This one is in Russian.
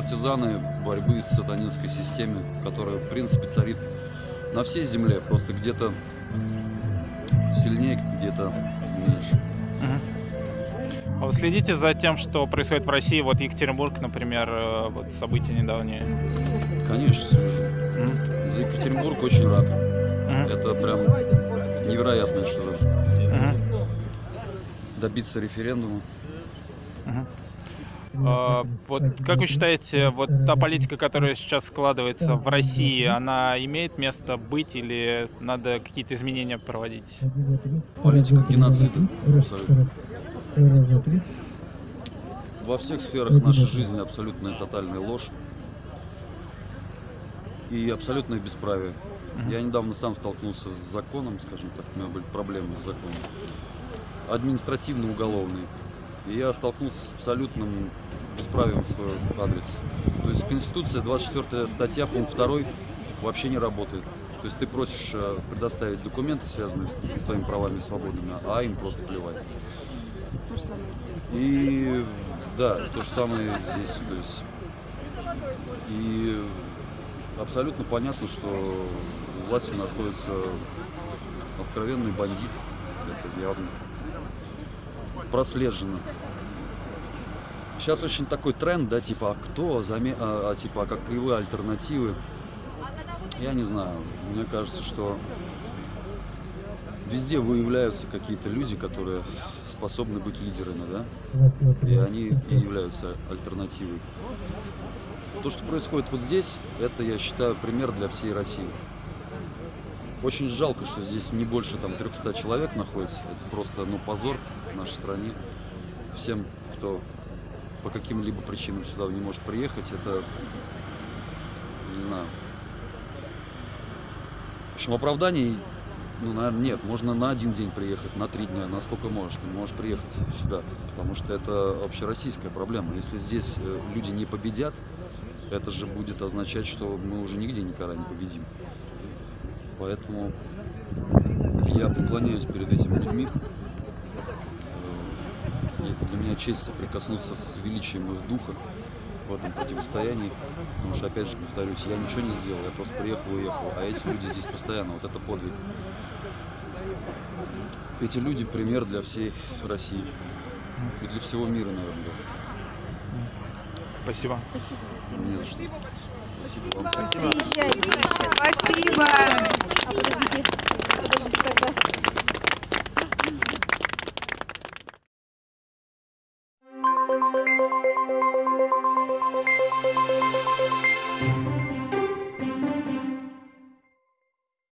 партизаны борьбы с сатанинской системой, которая, в принципе, царит на всей земле, просто где-то сильнее, где-то меньше. А вы следите за тем, что происходит в России? Вот Екатеринбург, например, вот события недавние. Конечно, слежу. За Екатеринбург очень рад. Это прям невероятное что-то. Добиться референдума. Вот как вы считаете, вот та политика, которая сейчас складывается в России, она имеет место быть или надо какие-то изменения проводить? Политика геноцида. Абсолютно. Во всех сферах нашей жизни абсолютная тотальная ложь и абсолютное бесправие. Я недавно сам столкнулся с законом, скажем так, у меня были проблемы с законом, административно-уголовный. И я столкнулся с абсолютным бесправием в свой адрес. То есть Конституция, 24 статья, пункт 2, вообще не работает. То есть ты просишь предоставить документы, связанные с твоими правами и свободами, а им просто плевать. То же самое здесь. И да, то же самое здесь. То есть, и абсолютно понятно, что у власти находится откровенный бандит. Это явно прослежено. Сейчас очень такой тренд, да, типа, а кто, типа, а каковы альтернативы? Я не знаю. Мне кажется, что везде выявляются какие-то люди, которые способны быть лидерами, да, и они и являются альтернативой. То, что происходит вот здесь, это, я считаю, пример для всей России. Очень жалко, что здесь не больше там 300 человек находится. Это просто, ну, позор в нашей стране. Всем, кто по каким-либо причинам сюда не может приехать, это, не знаю. В общем, оправданий, ну, наверное, нет. Можно на один день приехать, на 3 дня, на сколько можешь. Ты можешь приехать сюда, потому что это общероссийская проблема. Если здесь люди не победят, это же будет означать, что мы уже нигде никогда не победим. Поэтому я преклоняюсь перед этими людьми. Для меня честь соприкоснуться с величием их духа в этом противостоянии. Потому что, опять же, повторюсь, я ничего не сделал, я просто приехал и уехал. А эти люди здесь постоянно, вот это подвиг. Эти люди пример для всей России. И для всего мира, наверное. Спасибо. Спасибо. Нет. Спасибо вам. Приезжайте. Спасибо.